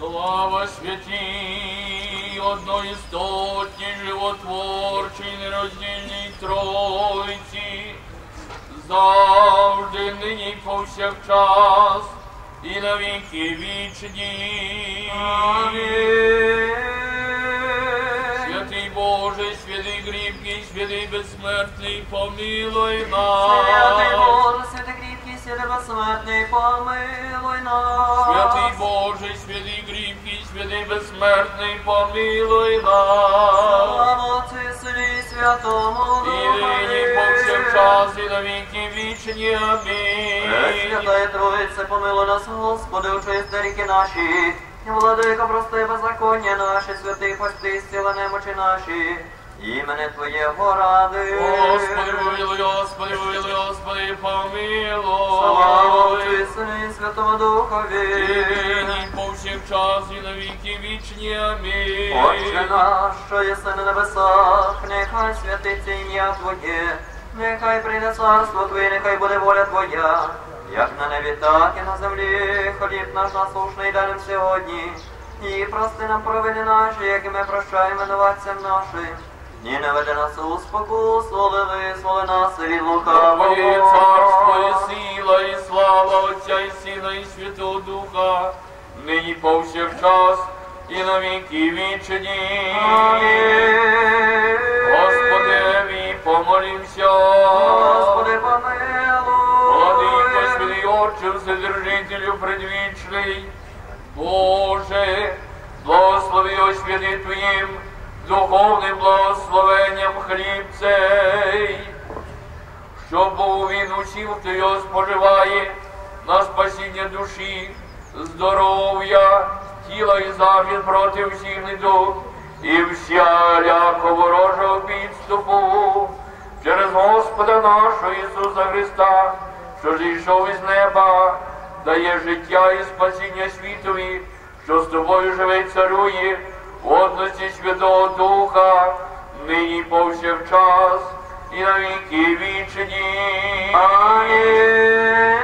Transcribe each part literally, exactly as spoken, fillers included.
Слава святій, одноістотній, животворчій, нероздільній Тройці, завжди, нині й повсякчас, і на віки вічні. Амінь. Святий Боже, святий кріпкий, святий безсмертний, помилуй нас. Святий Боже, святий кріпкий, святий безсмертний, помилуй нас. Святий Боже, святий кріпкий, святий безсмертний, помилуй нас. Слава Отцю і Сину і Святому І нині повсякчас, і на віки вічні. Амінь. Пресвятая Троїце, помилуй нас, Господи, очисти ріки наші, і владико, прости беззаконня наші, святий, пости, зціли немочі наші, імени Твоєго ради. Господи, помилуй, Господи, помилуй, Господи, помилуй. Слава Отцю і Сину і Святому Духові. І нині повсякчас, і на віки вічні. Амінь. Отче наш, що єси на небесах, нехай святиться ім'я Твоє, нехай прийде царство Твоє, нехай буде воля Твоя, як на небі, так і на землі. Хліб наш насушний дай нам сьогодні, і прости нам провини наші, як і ми прощаємо винуватцям нашим. І не веди нас у спокусу, але визволи нас від лукавого. Твоє царство, і сила, і слава Отця, і Сина, і Святого Духа, нині повсякчас, і на віки вічні. Амінь. Господеві помолімся. Господи, помилуй. Владико, святий Отче, Вседержителю предвічний, Боже, благослови освяти Твоїм духовним благословенням хліб цей, щоб був він усім, хто його споживає, на спасіння душі, здоров'я, тіла і захист проти всіх недуг і всяляко ворожого підступу, через Господа нашого Ісуса Христа, що зійшов із неба, дає життя і спасіння світові, що з тобою живе й царює, в одності Святого Духа, нині повсякчас, і на віки вічні. Амінь.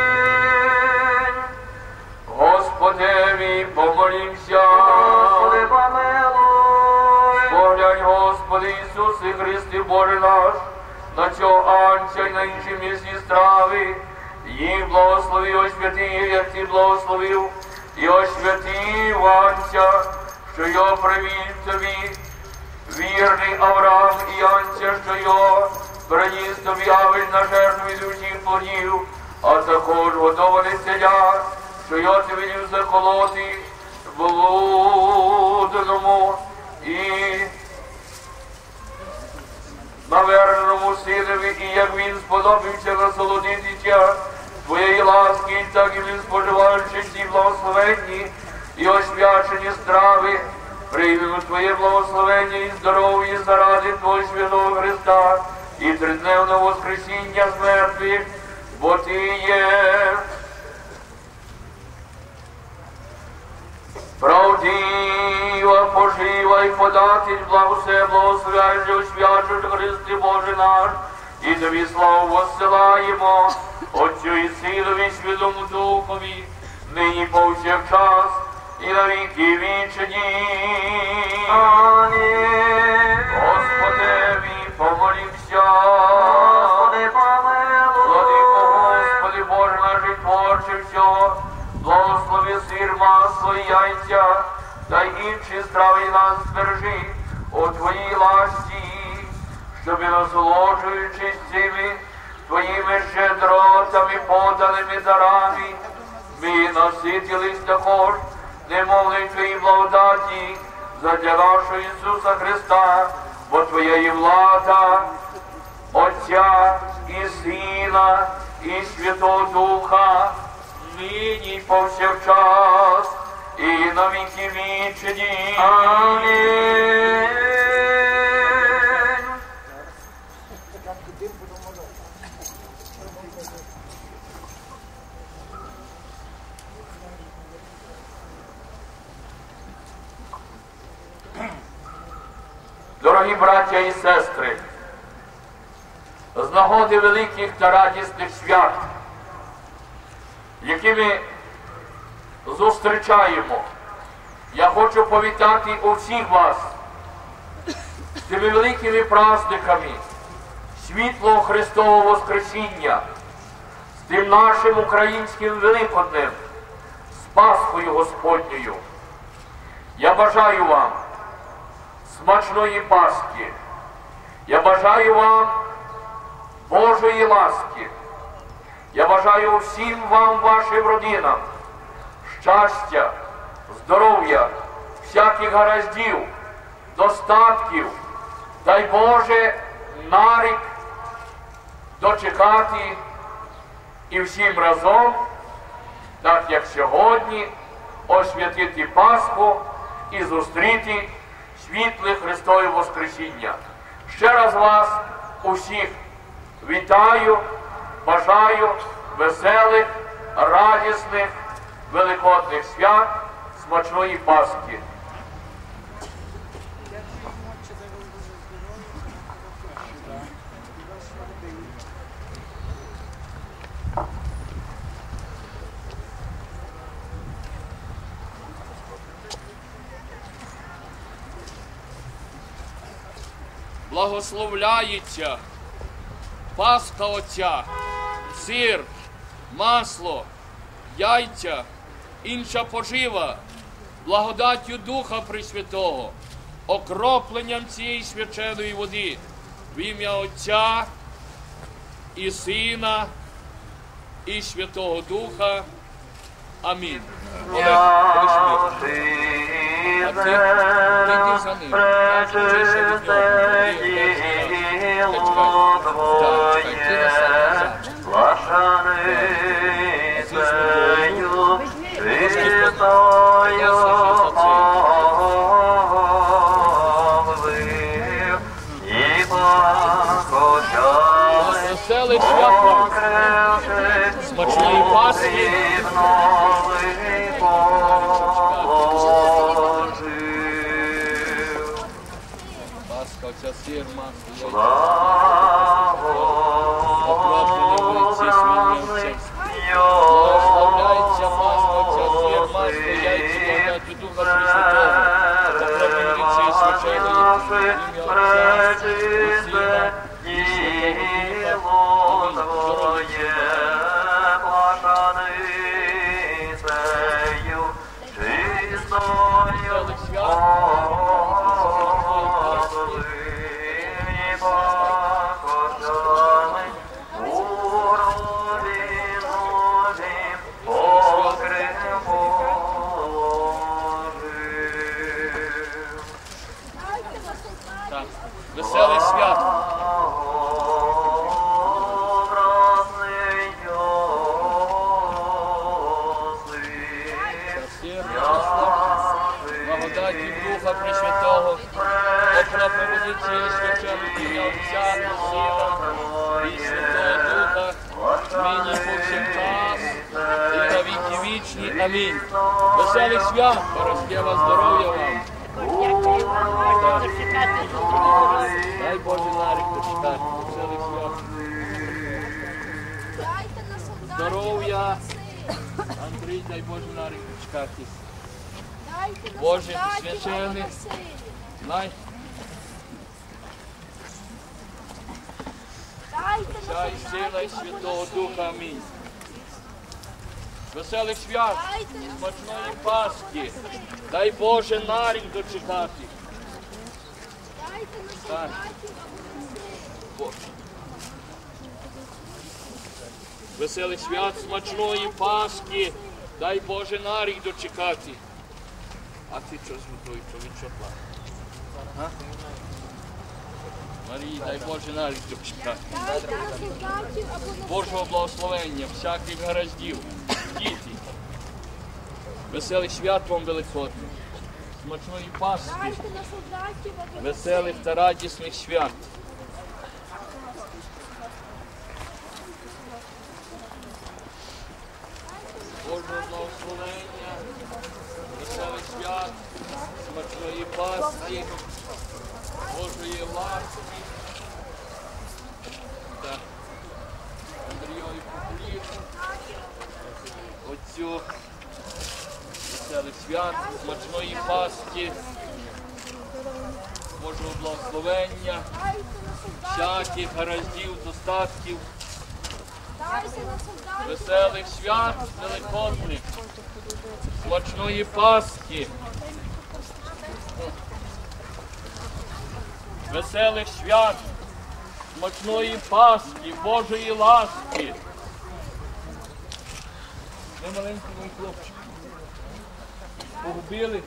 Господеві помолімся. Господи, помилуй. Поглянь, Господи Ісусе Христе, Боже наш, на цього анця й на інші місні страви. Їх благослови, освяти, як Ти благословив, і освятив анця, що його привів Тобі, вірний Авраам і анця, що його приніс Тобі Авель на жертву від усіх плодів, а також готований теля, що його Ти велів заколоти блудному і наверненому синові, і як він сподобався насолодитися Твоєї ласки, так і він, споживаючи ці благословенні і освячені страви, приймемо Твоє благословення і здоров'я заради Твого Святого Христа і тридневного воскресіння з мертвих, бо Ти є правдива, пожива і податель благосе, благословяючи, освячуючи Христи Боже наш, і Тобі славу воссилаємо, Отцю і Синові, і Святому Духові, нині повсякчас, і на віки вічні. Амінь. Господеві помолімся. Господи, помилуй. Владико, Господи, Боже наш і творче всього, благослови сир, масло і яйця, та й інші страви нас збережи у Твоїй ласті, щоби, насолоджуючись цими Твоїми щедротами, поданими дарами, ми наситились також немовлею Твоїй благодаті задля нашого Ісуса Христа, бо Твоя є влада, Отця і Сина, і Святого Духа, нині й повсякчас, і на віки вічні. Амінь. Дорогі браття і сестри, з нагоди великих та радісних свят, які ми зустрічаємо Я хочу повітати усіх вас з тими великими праздниками світлого Христового Воскресіння, з тим нашим українським Великоднем, з Пасхою Господньою. Я бажаю вам смачної Пасхи. Я бажаю вам Божої ласки. Я бажаю всім вам, вашим родинам, щастя, здоров'я, всяких гараздів, достатків. Дай Боже на рік дочекати і всім разом, так як сьогодні, освятити Пасху і зустріти світле Христове Воскресіння. Ще раз вас усіх вітаю, бажаю веселих, радісних, великодних свят, смачної Пасхи. Благословляється Пасха Отця, сир, масло, яйця, інша пожива, благодаттю Духа Пресвятого, окропленням цієї свяченої води в ім'я Отця і Сина і Святого Духа. Амінь. Олег, прийшли. А ти, ти йди за ним. Вчися від нього. Так, чекай, ти на себе. Веселий свят вам. Смачної Пасхи. Пасха, оця сир, масло, благословляється Пасха, оця сир, масло, яйця, благодаттю Духа Пресвятого, окропленням цієї свяченої ім'я Отця і Сина і Святого Духа. Веселих свят. Веселих свят. Благодаті Духа Пресвятого, окропленням цієї свяченої ім'я Отця і Сина і Святого Духа, нині повсякчас і на віки вічні. Амінь. Веселих свят, Параскева, здоров'я вам. Дай Боже на рік дочекати. Веселих свят. Здоров'я. Андрій, дай Боже на рік дочекати. Боже, священий, най. Вся і сила і Святого Духа. Амінь. Веселих свят, смачної Пасхи. Дай Боже на рік дочекати. Так. Веселих свят, смачної Пасхи. Дай Боже на рік дочекати. А ти що з водою, що від чопла? Марії, дай Боже на рік дочекати. Божого благословення, всяких гараздів, діти. Веселих свят вам великодних, смачної Пасхи, веселих та радісних свят. Божого благословення, веселих свят, смачної Пасхи, Божої ласки. Так. Андрійові Куплів, Отцю, веселих свят. свят, смачної Пасхи, Божого благословення, всяких гараздів, достатків, веселих свят великодних, смачної Пасхи, веселих свят, смачної Пасхи, Божої ласки. Ви маленький мій хлопчик. Погубили?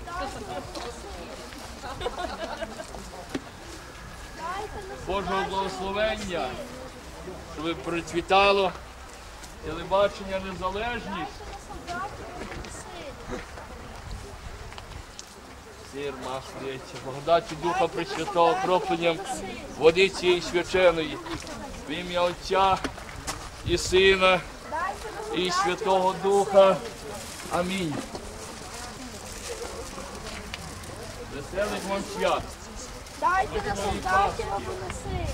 Божого благословення, щоб процвітало телебачення Незалежність. Сир, масло, яйця, благодаті Духа Пресвятого, окропленням води цієї свяченої. В ім'я Отця і Сина і Святого Духа. Амінь. Веселих вам свят. Дайте на солдатів або неси.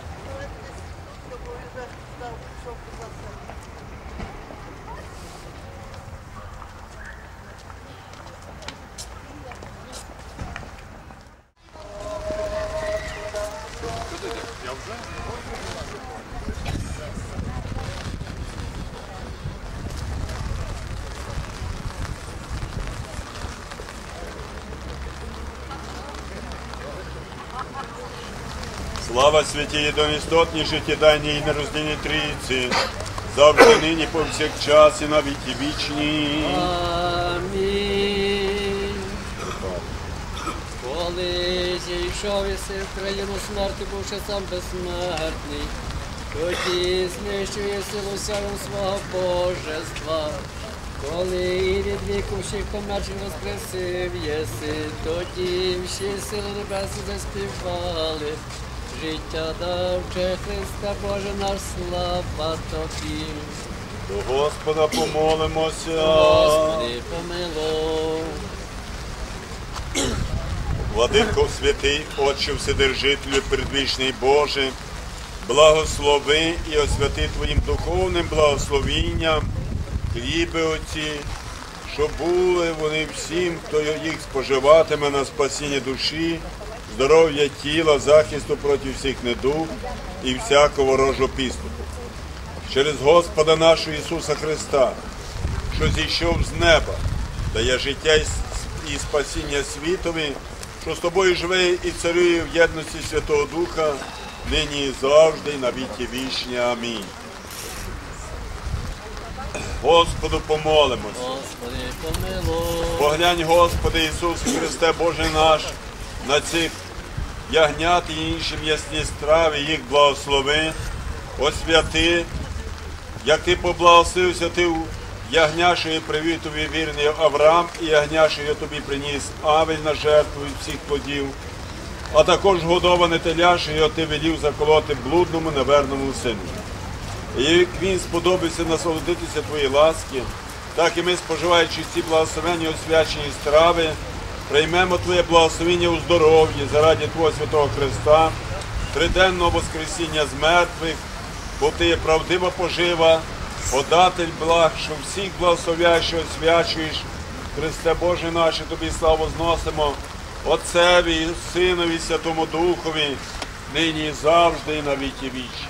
Слава святій і домістотній життєдайній і нероздільній Трійці, завжди нині повсякчас і на віки вічні. Амінь. Коли зійшов єси в країну смерти, бувши сам безсмертний, тоді знищив єси силу свого божества. Коли і від віку всіх померчих воскресив єси, тоді всі сили небесні заспівали. Життя давче Христа Боже наш, слава Тобі. До Господа помолимося. Господи, помилуй. Владико святий, Отче Вседержителю, предвічний Боже, благослови і освяти Твоїм духовним благословінням хліби оці, щоб були вони всім, хто їх споживатиме на спасіння душі, здоров'я тіла, захисту проти всіх недуг і всякого ворожого підступу. Через Господа нашого Ісуса Христа, що зійшов з неба, дає життя і спасіння світові, що з тобою живе і царює в єдності Святого Духа, нині і завжди, і на віки вічні. Амінь. Господу помолимося. Господи, помилуй. Поглянь, Господи Ісус Христе, Боже наш, на цих ягнят і інші м'ясні страви, їх благослови, освяти, як Ти поблагословив святив ягняшою привів Тобі вірний Авраам, і ягняшою Тобі приніс Авель на жертву від всіх плодів, а також годоване теляшою Ти велів заколоти блудному неверному сину. І як він сподобався насолодитися Твоїй ласки, так і ми, споживаючи ці благословенні освячені страви, приймемо Твоє благословення у здоров'ї заради Твого Святого Христа, триденного воскресіння з мертвих, бо Ти є правдива пожива, податель благ, що всіх благословляєш і освячуєш. Христе Боже наш, Тобі славу зносимо, Отцеві, Синові, Святому Духові, нині і завжди, і на віки вічні.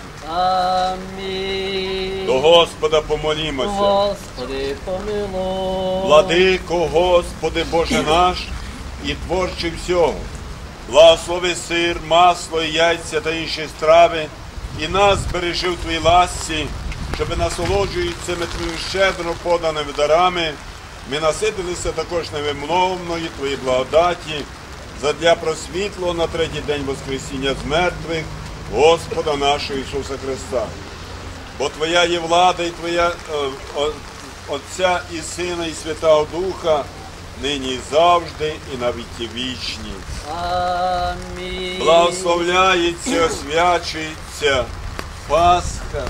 Амінь. До Господа помолімося. Господи, помилуй. Владико, Господи Боже наш, і творче всього, благослови сир, масло, і яйця та інші страви, і нас збережи в Твоїй ласці, щоб, насолоджуючись цими Твоїми щедро поданими дарами, ми наситилися також невимовної Твоїй благодаті, задля просвітлого на третій день воскресіння з мертвих Господа нашого Ісуса Христа. Бо Твоя є влада і Твоя е, о, Отця і Сина, і Святого Духа, нині і завжди, і на віки вічні. Амінь. Благословляється, освячується Пасха,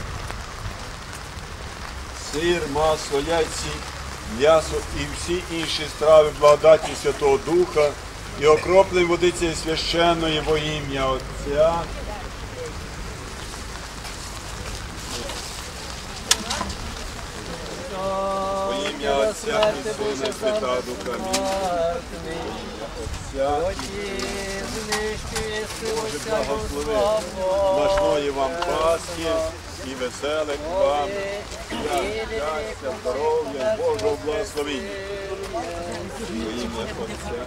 сир, масло, яйці, м'ясо і всі інші страви благодаті Святого Духа, і окроплень водиці священної во ім'я Отця во ім'я Отця і Сина і Святого Духа. смертний. Тоді знищує силу всякого слова. Смачної вам Пасхи і веселих вам щастя, здоров'я, Божого благословення. Во ім'я Отця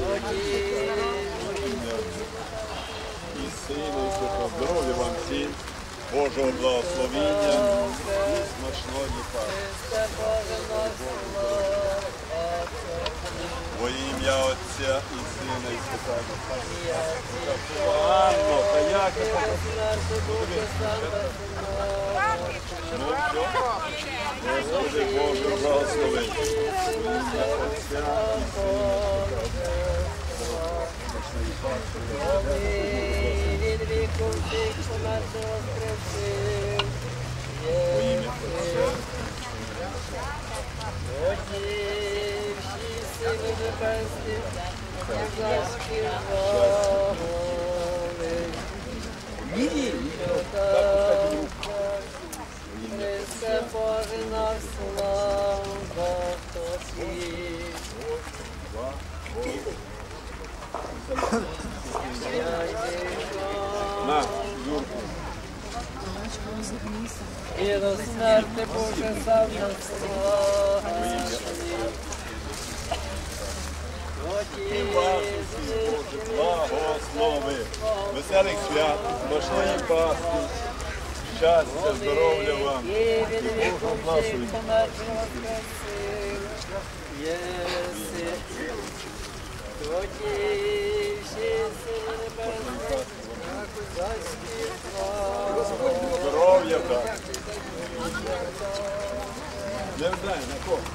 і Сина і Святого. Здоров'я вам всім, Божого благословення і смачної Пасхи. Во ім'я Отця і Сина і Святого Духа. Анно, та як я Ну що? Господи Боже, благослови. Во ім'я Отця і Сина і Святого Духа. Від віку всіх померти воскресив. Во ім'я Отця. Тоді всі сили небесні заспівали. Христе Боже наш, слава Тобі. На, Юрку. І до смерти Боже сам нас спасти. Благослови. Веселих свят, смачної Пасхи, щастя, здоров'я вам. І від віку всіх померти воскресив. Єси. Тоді всі сили небесні заспівали. Здоров'я так. Не вдай, на кого?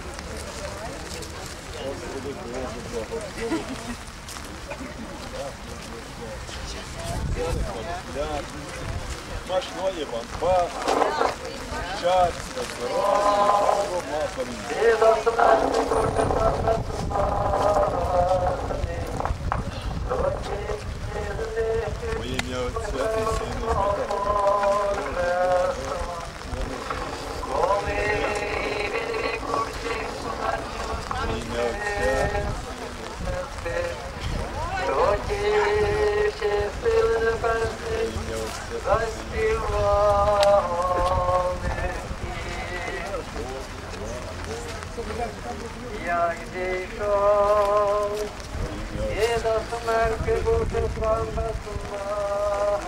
Господи Боже, благослови. Смачної вам Пасхи, щастя, здоров'я, Божого благословення. Во ім'я Отця і Сина і Святого Во ім'я Отця. Як дійшов, і до смерти бути сам безсмертний,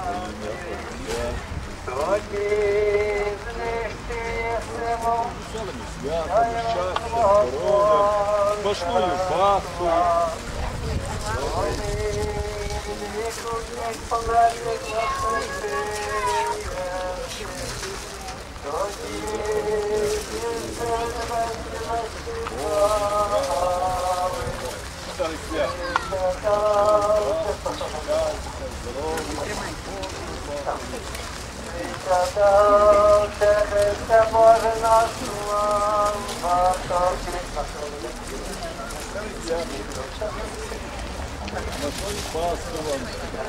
тоді знищує силу, Свято, щастя, здоров'я, смачною Пасхою. віку всіх померлих воскресив. Тоді всі сили небесні заспівали. Веселих свят. Святався Христе Боже наш, слава Тобі. Смачної Пасхи вам.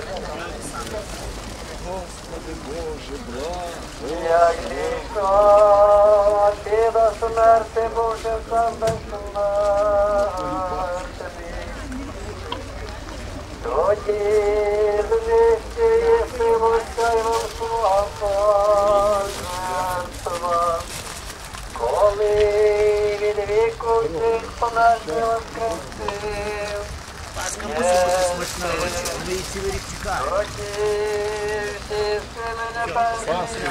Господи Боже, благо. Як дійшов, ти до смерти Боже сам безсмертний. Тоді знищує силу сяйвом слава, коли від віку всіх померти воскресив. Пасха мусить бути смачна, ви її цілий рік чекаєте. Тоді всі сили небесні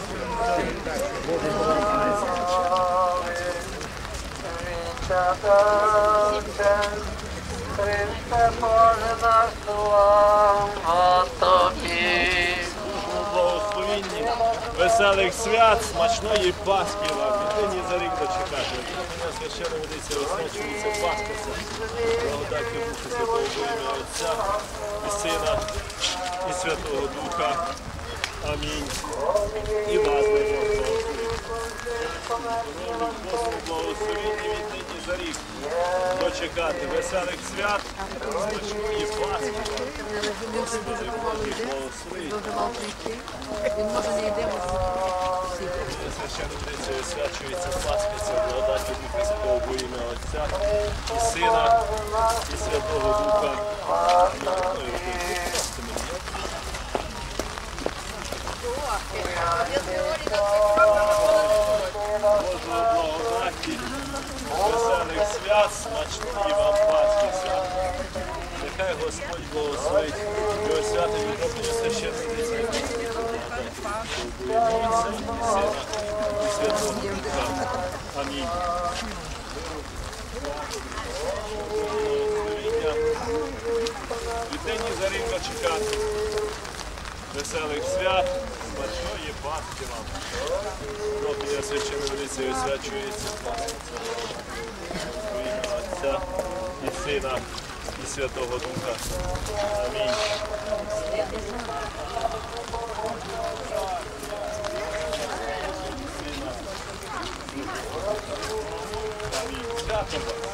вінчатався, Христе Боже наш, слава Тобі. Благословінні, веселих свят, смачної Пасхи вам. І нині за рік дочекати. Мене священно водиться, освячується Пасха. Благодаттю Духа Святого, во ім'я Отця і Сина і Святого Духа. Амінь. І вас дай Бог благословінні від нині за рік дочекати. Веселих свят, смачної Пасхи. Господи Боже, благослови. Дуже мав прийти. Він може не йде, може всі. священнодійця освячується Пасха, ця благодаті Духа Святого во ім'я Отця і Сина, і Святого Духа. Божої благодаті, веселих свят, смачної вам Пасхи свят. Нехай Господь благословить і освятить відроблення священнодійця і Отця, і Сина, і Святого Духа. Амінь. Віднині за рівно чекати веселих свят, смачної Пасхи вам. Відроблення священнодійця і освячується во ім'я Отця і Сина, і Святого Духа. Амінь. Свято вас.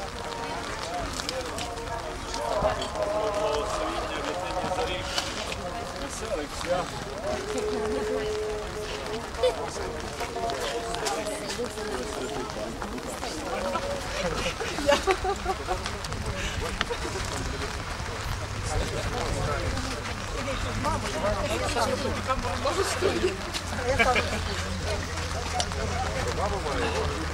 Благословіння віднині за рік. Веселих свят. Мама моя.